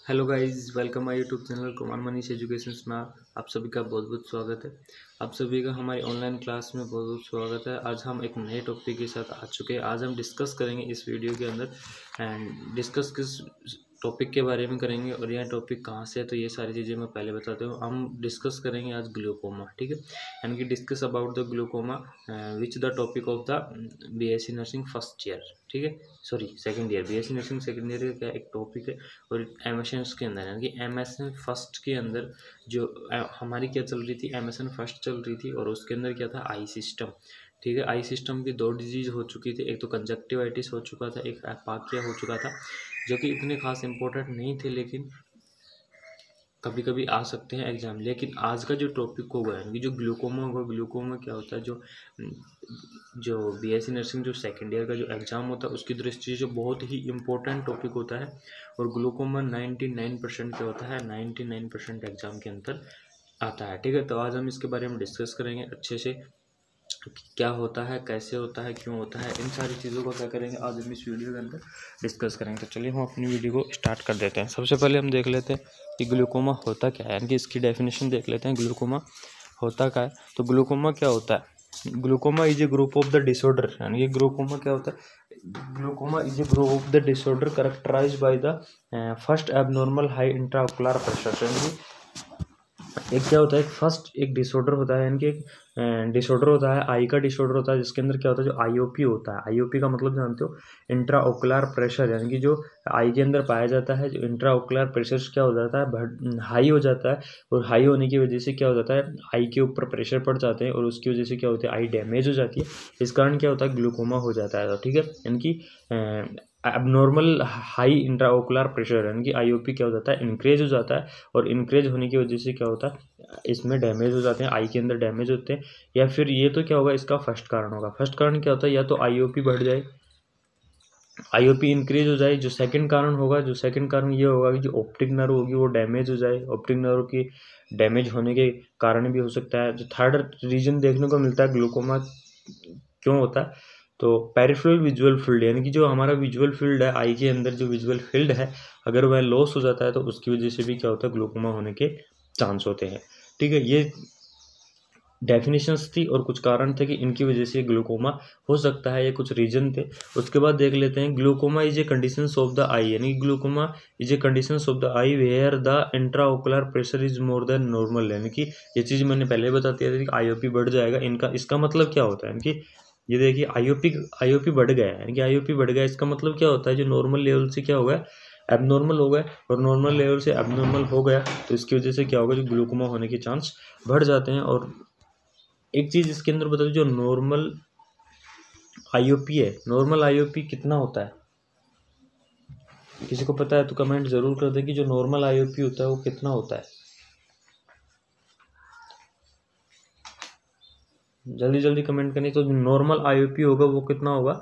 Hello guys, welcome my YouTube channel Kumar Manish educations में आप सभी का बहुत बहुत स्वागत है। आप सभी का हमारी ऑनलाइन क्लास में बहुत बहुत स्वागत है। आज हम एक नए टॉपिक के साथ आ चुके हैं। आज हम डिस्कस करेंगे इस वीडियो के अंदर एंड डिस्कस किस टॉपिक के बारे में करेंगे और यह टॉपिक कहाँ से है, तो ये सारी चीज़ें मैं पहले बताता हूँ। हम डिस्कस करेंगे आज ग्लूकोमा, ठीक है, यानी कि discuss about the glaucoma which the topic of the BSc nursing first year, ठीक है, sorry second year. BSc nursing second year का एक टॉपिक है और एमएसएन के अंदर यानी कि एमएसएन फर्स्ट के अंदर जो हमारी क्या चल रही थी, एमएसएन फर्स्ट चल रही थी और उसके अंदर क्या था, आई सिस्टम, ठीक है। आई सिस्टम की दो डिजीज हो चुकी थी, एक तो कंजक्टिवाइटिस हो चुका था, एक एपाकिया हो चुका था, जो कि इतने खास इंपॉर्टेंट नहीं थे लेकिन कभी कभी आ सकते हैं एग्जाम। लेकिन आज का जो टॉपिक होगा यानी कि जो ग्लूकोमा होगा, ग्लूकोमा क्या होता है, जो बीएससी नर्सिंग जो सेकेंड ईयर का जो एग्ज़ाम होता है उसकी दृष्टि से बहुत ही इम्पोर्टेंट टॉपिक होता है। और ग्लूकोमा 99% क्या होता है, 99% एग्जाम के अंदर आता है, ठीक है। तो आज हम इसके बारे में डिस्कस करेंगे अच्छे से, क्या होता है, कैसे होता है, क्यों होता है, इन सारी चीज़ों को क्या करेंगे आज हम इस वीडियो के अंदर डिस्कस करेंगे। तो चलिए हम अपनी वीडियो को स्टार्ट कर देते हैं। सबसे पहले हम देख लेते हैं कि ग्लूकोमा होता क्या है, यानी कि इसकी डेफिनेशन देख लेते हैं। ग्लूकोमा होता क्या है, तो ग्लूकोमा क्या होता है, glaucoma is a group of the disorder, यानी कि ग्लूकोमा क्या होता है, glaucoma is a group of the disorder characterised by the first abnormal high intraocular pressure. यानी एक क्या होता है, एक डिसऑर्डर होता है, यानी कि एक डिसऑर्डर होता है, आई का डिसऑर्डर होता है, जिसके अंदर क्या होता है, जो आईओपी होता है। आईओपी का मतलब जानते हो, इंट्रा ओकुलर प्रेशर, यानी कि जो आई के अंदर पाया जाता है, जो इंट्रा ओकुलर प्रेशर क्या हो जाता है, हाई हो जाता है। और हाई होने की वजह से क्या हो जाता है, आई के ऊपर प्रेशर पड़ जाते हैं और उसकी वजह से क्या होता है, आई डैमेज हो जाती है। इस कारण क्या होता है, ग्लूकोमा हो जाता है, ठीक है। यानी कि एबनॉर्मल हाई इंट्राओकुलर प्रेशर यानी कि आईओपी क्या हो जाता है, इंक्रीज हो जाता है। और इंक्रीज होने की वजह से क्या होता है, इसमें डैमेज हो जाते हैं, आई के अंदर डैमेज होते हैं। या फिर ये तो क्या होगा, इसका फर्स्ट कारण होगा। फर्स्ट कारण क्या होता है, या तो आईओपी बढ़ जाए, आईओपी इंक्रीज हो जाए। जो सेकंड कारण होगा, जो सेकंड कारण ये होगा कि जो ऑप्टिक नर्व होगी वो डैमेज हो जाए, ऑप्टिक नर्व की डैमेज होने के कारण भी हो सकता है। जो थर्ड रीजन देखने को मिलता है ग्लूकोमा क्यों होता है, तो पेरिफेरल विजुअल फील्ड, यानी कि जो हमारा विजुअल फील्ड है, आई के अंदर जो विजुअल फील्ड है, अगर वह लॉस हो जाता है तो उसकी वजह से भी क्या होता है, ग्लूकोमा होने के चांस होते हैं, ठीक है। ये डेफिनेशंस थी और कुछ कारण थे कि इनकी वजह से ग्लूकोमा हो सकता है, ये कुछ रीजन थे। उसके बाद देख लेते हैं, glaucoma is a conditions of the eye, यानी glaucoma is a conditions of the eye where the intraocular pressure is more than normal, यानी कि ये चीज़ मैंने पहले बता दिया था कि आईओपी बढ़ जाएगा। इनका इसका मतलब क्या होता है, यानी कि ये देखिए आईओपी बढ़ गया है, यानी कि आईओपी बढ़ गया, इसका मतलब क्या होता है, जो नॉर्मल लेवल से क्या होगा, एबनॉर्मल हो गया। और नॉर्मल लेवल से एबनॉर्मल हो गया तो इसकी वजह से क्या होगा, जो ग्लूकोमा होने के चांस बढ़ जाते हैं। और एक चीज इसके अंदर बता दो, जो नॉर्मल आईओपी है, नॉर्मल आईओपी कितना होता है, किसी को पता है तो कमेंट जरूर कर दे कि जो नॉर्मल आईओपी होता है वो कितना होता है। जल्दी जल्दी कमेंट करनी। तो जो नॉर्मल आईओपी होगा वो कितना होगा,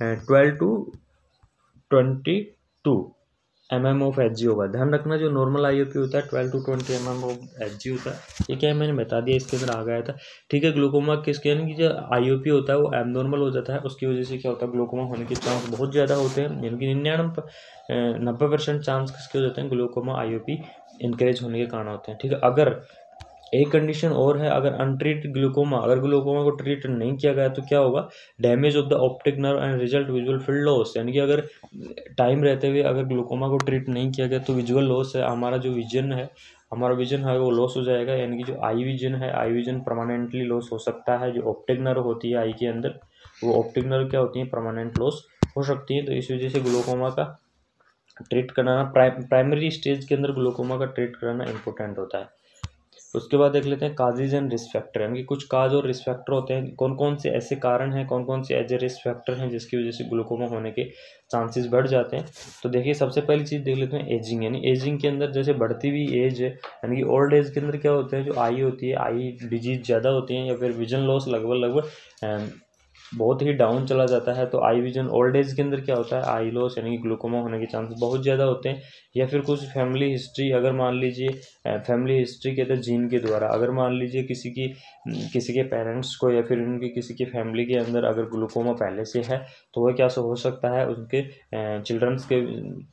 12 to 22 mm of H G होगा। ध्यान रखना, जो नॉर्मल आईओपी होता है 12 to 20 mm of H G होता है। ये क्या है, मैंने बता दिया, इसके अंदर आ गया था, ठीक है। ग्लूकोमा किसके, यानी कि जो आईओपी होता है वो एबनॉर्मल हो जाता है, उसकी वजह से क्या होता है, ग्लूकोमा होने के चांस बहुत ज़्यादा होते हैं, यानी कि 90% चांस किसके हो जाते हैं, ग्लूकोमा आईओपी इंक्रीज होने के कारण होते हैं, ठीक है। अगर एक कंडीशन और है, अगर अनट्रीटेड ग्लूकोमा, अगर ग्लूकोमा को ट्रीट नहीं किया गया तो क्या होगा, damage of the optic nerve and result visual field loss, यानी कि अगर टाइम रहते हुए अगर ग्लूकोमा को ट्रीट नहीं किया गया तो विजुअल लॉस है, हमारा जो विजन है, हमारा विजन है वो लॉस हो जाएगा। यानी कि जो आई विजन है, आई विजन परमानेंटली लॉस हो सकता है। जो ऑप्टिक नर्व होती है आई के अंदर, वो ऑप्टिक नर्व क्या होती है, परमानेंट लॉस हो सकती है। तो इस वजह से ग्लूकोमा का ट्रीट कराना, प्राइमरी स्टेज के अंदर ग्लूकोमा का ट्रीट कराना इंपॉर्टेंट होता है। उसके बाद देख लेते हैं काजेज एंड रिस्क फैक्टर, यानी कि कुछ काज और रिस्क फैक्टर होते हैं, कौन कौन से ऐसे कारण हैं, कौन कौन से ऐसे रिस्क फैक्टर हैं जिसकी वजह से ग्लूकोमा होने के चांसेस बढ़ जाते हैं। तो देखिए, सबसे पहली चीज़ देख लेते हैं एजिंग, यानी एजिंग के अंदर जैसे बढ़ती हुई एज है, यानी कि ओल्ड एज के अंदर क्या होता है, जो आई होती है, आई डिजीज ज़्यादा होती है, या फिर विजन लॉस लगभग बहुत ही डाउन चला जाता है। तो आई विजन ओल्ड एज के अंदर क्या होता है, आई लॉस यानी कि ग्लूकोमा होने के चांसेस बहुत ज़्यादा होते हैं। या फिर कुछ फैमिली हिस्ट्री, अगर मान लीजिए फैमिली हिस्ट्री के अंदर जीन के द्वारा, अगर मान लीजिए किसी के पेरेंट्स को या फिर उनकी किसी की फैमिली के अंदर अगर ग्लूकोमा पहले से है तो वह क्या हो सकता है, उनके चिल्ड्रंस के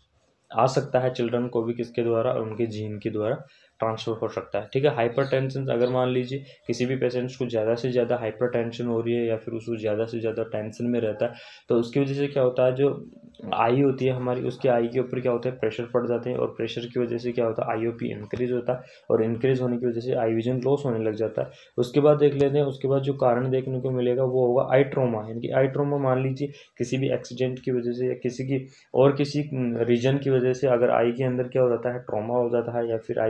आ सकता है चिल्ड्रन को भी, किसके द्वारा, उनके जीन के द्वारा ट्रांसफर हो सकता है। ठीक है, हाइपरटेंशन, अगर मान लीजिए किसी भी पेशेंट्स को ज़्यादा से ज़्यादा हाइपरटेंशन हो रही है या फिर उसको ज़्यादा से ज़्यादा टेंशन में रहता है, तो उसकी वजह से क्या होता है, जो आई होती है हमारी, उसकी आई के ऊपर क्या होता है, प्रेशर पड़ जाते हैं, और प्रेशर की वजह से क्या होता है, आईओपी इंक्रीज होता है, और इंक्रीज होने की वजह से आई विजन लॉस होने लग जाता है। उसके बाद देख लेते हैं, उसके बाद जो कारण देखने को मिलेगा वो होगा आई ट्रोमा। यानी कि आई ट्रोमा, मान लीजिए किसी भी एक्सीडेंट की वजह से या किसी की और किसी रीजन की वजह से अगर आई के अंदर क्या हो जाता है, ट्रॉमा हो जाता है, या फिर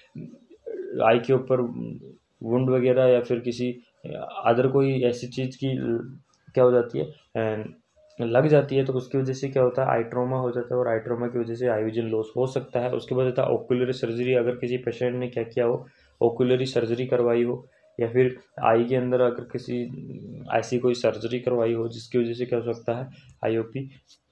आई के ऊपर वुंड वगैरह या फिर किसी अदर कोई ऐसी चीज़ की क्या हो जाती है, लग जाती है, तो उसकी वजह से क्या होता है, आई ट्रोमा हो जाता है, और आई ट्रोमा की वजह से आई विजन लॉस हो सकता है। उसके बाद होता है ओकुलरी सर्जरी, अगर किसी पेशेंट ने क्या किया हो, ओकुलरी सर्जरी करवाई हो, या फिर आई के अंदर अगर किसी ऐसी कोई सर्जरी करवाई हो जिसकी वजह से क्या हो सकता है, आईओपी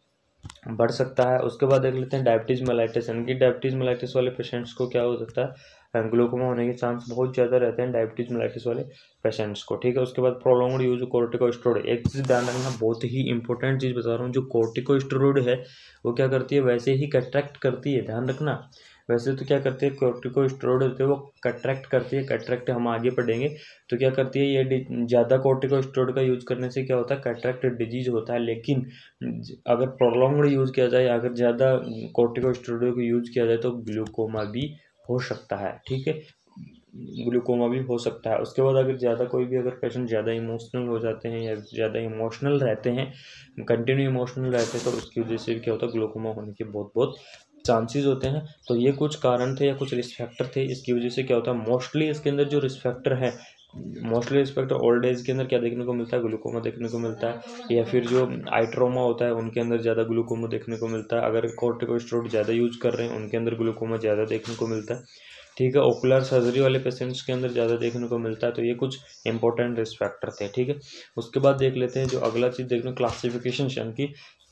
बढ़ सकता है। उसके बाद देख लेते हैं डायबिटीज़ मेलाइटिस। यानी कि डायबिटीज़ मेलाइटिस वाले पेशेंट्स को क्या हो सकता है, ग्लूकोमा होने के चांस बहुत ज़्यादा रहते हैं डायबिटीज़ मेलाइटिस वाले पेशेंट्स को। ठीक है, उसके बाद प्रोलॉन्ग्ड यूज कॉर्टिकोस्टेरॉइड। एक चीज़ ध्यान रखना, बहुत ही इंपॉर्टेंट चीज़ बता रहा हूँ, जो कॉर्टिकोस्टेरॉइड है वो क्या करती है, वैसे ही कट्रैक्ट करती है, ध्यान रखना। वैसे तो क्या करती है, कॉर्टिकोस्टेरॉइड होते हैं वो कट्रैक्ट करती है, कट्रैक्ट हम आगे पढ़ेंगे। तो क्या करती है, ये ज़्यादा कॉर्टिकोस्टेरॉइड का यूज करने से क्या होता है, कैटरेक्ट डिजीज होता है। लेकिन अगर प्रोलॉन्ग्ड यूज़ किया जाए, अगर ज़्यादा कॉर्टिकोस्टेरॉइड को यूज़ किया जाए तो ग्लूकोमा भी हो सकता है। ठीक है, ग्लूकोमा भी हो सकता है। उसके बाद अगर ज़्यादा कोई भी अगर पेशेंट ज़्यादा इमोशनल हो जाते हैं या ज़्यादा इमोशनल रहते हैं, कंटिन्यू इमोशनल रहते हैं, तो उसकी वजह से क्या होता है, ग्लूकोमा होने के बहुत बहुत चांसेस होते हैं। तो ये कुछ कारण थे या कुछ रिस्क फैक्टर थे, इसकी वजह से क्या होता है, मोस्टली इसके अंदर जो रिस्क फैक्टर है, mostly risk factor old age के अंदर क्या देखने को मिलता है, ग्लूकोमा देखने को मिलता है, या फिर जो आई ट्रोमा होता है उनके अंदर ज़्यादा ग्लूकोमा देखने को मिलता है। अगर कॉर्टिकोस्टेरॉइड ज़्यादा यूज़ कर रहे हैं उनके अंदर ग्लूकोमा ज़्यादा देखने को मिलता है। ठीक है, ओकुलर सर्जरी वाले पेशेंट्स के अंदर ज़्यादा देखने को मिलता है। तो ये कुछ इंपॉर्टेंट रिस्क फैक्टर थे। ठीक है, उसके बाद देख लेते हैं जो अगला चीज़ देखने, क्लासिफिकेशन, यानी कि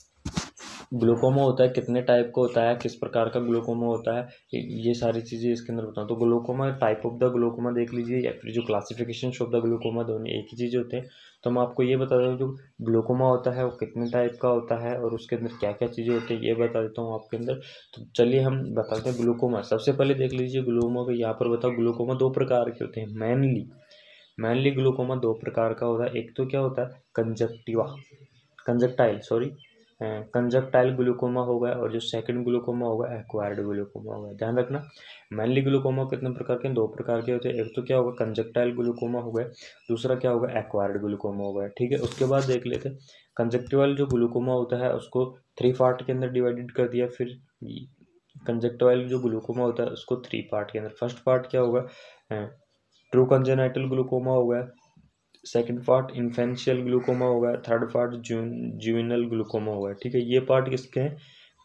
ग्लूकोमा होता है, कितने टाइप का होता है, किस प्रकार का ग्लूकोमा होता है, ये सारी चीज़ें इसके अंदर बताऊँ। तो glaucoma, type of the glaucoma देख लीजिए, या फिर जो क्लासिफिकेशन ऑफ द ग्लूकोमा, दोनों एक ही चीज़ होते हैं। तो मैं आपको ये बता देता हूँ, जो ग्लूकोमा होता है वो कितने टाइप का होता है और उसके अंदर क्या क्या चीज़ें होती हैं, ये बता देता हूँ आपके अंदर। तो चलिए हम बताते हैं ग्लूकोमा। सबसे पहले देख लीजिए ग्लूकोमा को, यहाँ पर बताओ, ग्लूकोमा दो प्रकार के होते हैं मेनली ग्लूकोमा दो प्रकार का होता है। एक तो क्या होता है, कंजक्टाइल ग्लूकोमा हो गया, और जो सेकंड ग्लूकोमा होगा एक्वायर्ड ग्लूकोमा होगा। ध्यान रखना, मेनली ग्लूकोमा कितने प्रकार के, दो प्रकार के होते हैं। एक तो क्या होगा, कंजक्टाइल ग्लूकोमा हो गया, दूसरा क्या होगा, एक्वायर्ड ग्लूकोमा हो गया। ठीक है, उसके बाद देख लेते हैं कंजक्टिवल जो ग्लूकोमा होता है उसको 3 पार्ट के अंदर डिवाइडेड कर दिया। फिर कंजक्टिवल जो ग्लूकोमा होता है उसको 3 पार्ट के अंदर, फर्स्ट पार्ट क्या होगा, ट्रू कंजेनाइटल ग्लूकोमा हो गया, सेकंड पार्ट इन्फेंशियल ग्लूकोमा हो गया, थर्ड पार्ट जुवेनाइल ग्लूकोमा हो गया। ठीक है, ये पार्ट किसके हैं,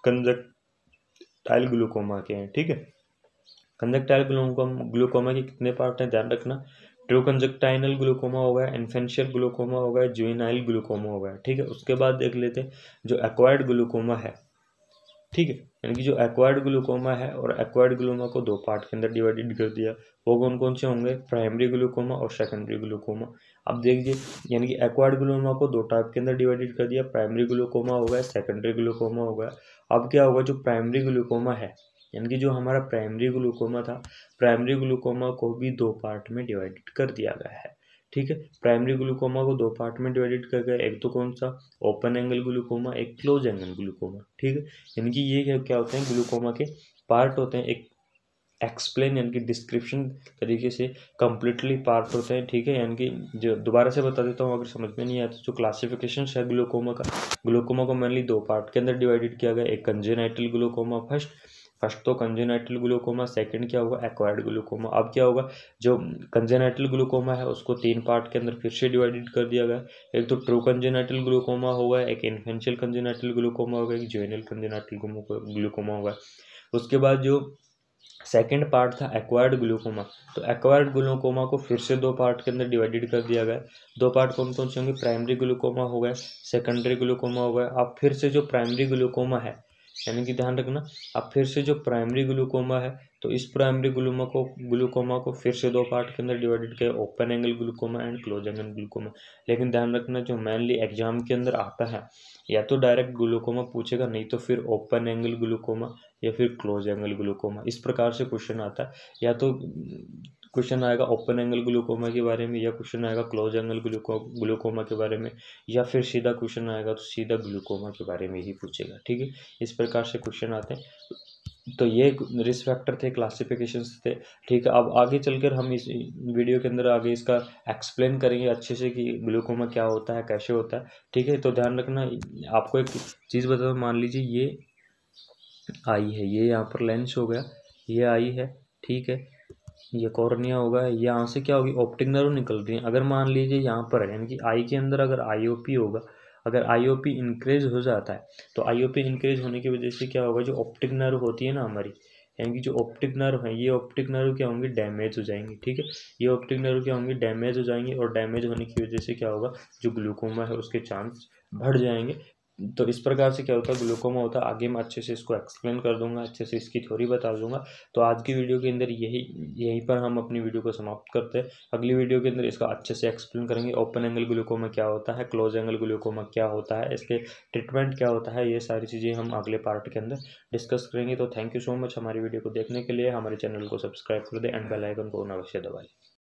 कंजक्टाइल ग्लूकोमा के हैं। ठीक है, कंजक्टाइल ग्लूकोमा के कितने पार्ट हैं, ध्यान रखना, ट्रू कंजक्टाइनल ग्लूकोमा हो गया, इन्फेंशियल ग्लूकोमा हो गया, जुवेनाइल ग्लूकोमा हो गया। ठीक है, उसके बाद देख लेते हैं जो एक्वायर्ड ग्लूकोमा है। ठीक है, यानी कि जो एक्वायर्ड ग्लूकोमा है, और एक्वायर्ड ग्लूकोमा को दो पार्ट के अंदर डिवाइडेड कर दिया। वो कौन कौन से होंगे, प्राइमरी ग्लूकोमा और सेकेंडरी ग्लूकोमा। अब देखिए, यानी कि एक्वायर्ड ग्लूकोमा को दो टाइप के अंदर डिवाइडेड कर दिया, प्राइमरी ग्लूकोमा हो गया, सेकेंडरी ग्लूकोमा हो गया। अब क्या होगा, जो प्राइमरी ग्लूकोमा है, यानी कि जो हमारा प्राइमरी ग्लूकोमा था, प्राइमरी ग्लूकोमा को भी दो पार्ट में डिवाइडेड कर दिया गया है। ठीक है, प्राइमरी ग्लूकोमा को दो पार्ट में डिवाइडेड कर गया, एक तो कौन सा, ओपन एंगल ग्लूकोमा, एक क्लोज एंगल ग्लूकोमा। ठीक है, यानी कि ये क्या होते हैं, ग्लूकोमा के पार्ट होते हैं, एक एक्सप्लेन यानी कि डिस्क्रिप्शन तरीके से कंप्लीटली पार्ट होते हैं। ठीक है, यानी कि जो दोबारा से बता देता हूँ अगर समझ में नहीं आता, जो क्लासिफिकेशन है ग्लूकोमा का, ग्लूकोमा को मेनली दो पार्ट के अंदर डिवाइडेड किया गया, एक कंजेनाइटल ग्लूकोमा, फर्स्ट तो कंजेनाइटल ग्लूकोमा, सेकंड क्या होगा, एक्वायर्ड ग्लूकोमा। अब क्या होगा, जो कंजेनाइटल ग्लूकोमा है उसको 3 पार्ट के अंदर फिर से डिवाइडेड कर दिया गया, एक तो ट्रू कंजेनाइटल ग्लूकोमा होगा, एक इन्फेंशियल कंजेनाइटल ग्लूकोमा होगा, एक जुवेनाइल कंजेनाइटल ग्लूकोमा होगा। उसके बाद जो सेकेंड पार्ट था एक्वायर्ड ग्लूकोमा, तो एक्वायर्ड ग्लूकोमा को फिर से दो पार्ट के अंदर डिवाइडेड कर दिया गया। दो पार्ट कौन कौन से होंगे, प्राइमरी ग्लूकोमा हो गया, सेकेंडरी ग्लूकोमा हो गया। अब फिर से जो प्राइमरी ग्लूकोमा है, यानी कि ध्यान रखना, अब फिर से जो प्राइमरी ग्लूकोमा है तो इस प्राइमरी ग्लूकोमा को फिर से दो पार्ट के अंदर डिवाइडेड किया, open angle glaucoma and close angle glaucoma. लेकिन ध्यान रखना जो मेनली एग्जाम के अंदर आता है या तो डायरेक्ट ग्लूकोमा पूछेगा, नहीं तो फिर ओपन एंगल ग्लूकोमा या फिर क्लोज एंगल ग्लूकोमा, इस प्रकार से क्वेश्चन आता है। या तो क्वेश्चन आएगा ओपन एंगल ग्लूकोमा के बारे में, या क्वेश्चन आएगा क्लोज एंगल ग्लूकोमा के बारे में, या फिर सीधा क्वेश्चन आएगा तो सीधा ग्लूकोमा के बारे में ही पूछेगा। ठीक है, इस प्रकार से क्वेश्चन आते हैं। तो ये रिस्क फैक्टर थे, क्लासिफिकेशंस थे। ठीक है, अब आगे चलकर हम इस वीडियो के अंदर आगे इसका एक्सप्लेन करेंगे अच्छे से कि ग्लूकोमा क्या होता है, कैसे होता है। ठीक है, तो ध्यान रखना, आपको एक चीज़ बता, मान लीजिए ये आई है, ये यहाँ पर लेंस हो गया, ये आई है, ठीक है, ये कॉर्निया होगा, यहाँ से क्या होगी, ऑप्टिक नर्व निकल रही है। अगर मान लीजिए यहाँ पर है, यानी कि आई के अंदर अगर आईओपी होगा, अगर आईओपी इंक्रीज हो जाता है तो आईओपी इंक्रीज होने की वजह से क्या होगा, जो ऑप्टिक नर्व होती है ना हमारी, यानी कि जो ऑप्टिक नर्व है, ये ऑप्टिक नर्व क्या होंगे, डैमेज हो जाएंगे। ठीक है, ये ऑप्टिक नर्व क्या होंगे, डैमेज हो जाएंगे, और डैमेज होने की वजह से क्या होगा, जो ग्लूकोमा है उसके चांस बढ़ जाएंगे। तो इस प्रकार से क्या होता है, ग्लूकोमा होता है। आगे मैं अच्छे से इसको एक्सप्लेन कर दूंगा, अच्छे से इसकी थ्योरी बता दूंगा। तो आज की वीडियो के अंदर यहीं पर हम अपनी वीडियो को समाप्त करते हैं। अगली वीडियो के अंदर इसका अच्छे से एक्सप्लेन करेंगे, ओपन एंगल ग्लूकोमा क्या होता है, क्लोज एंगल ग्लूकोमा क्या होता है, इसके ट्रीटमेंट क्या होता है, ये सारी चीज़ें हम अगले पार्ट के अंदर डिस्कस करेंगे। तो थैंक यू सो मच हमारी वीडियो को देखने के लिए। हमारे चैनल को सब्सक्राइब कर दें एंड बेल आइकन को अवश्य दबाएं।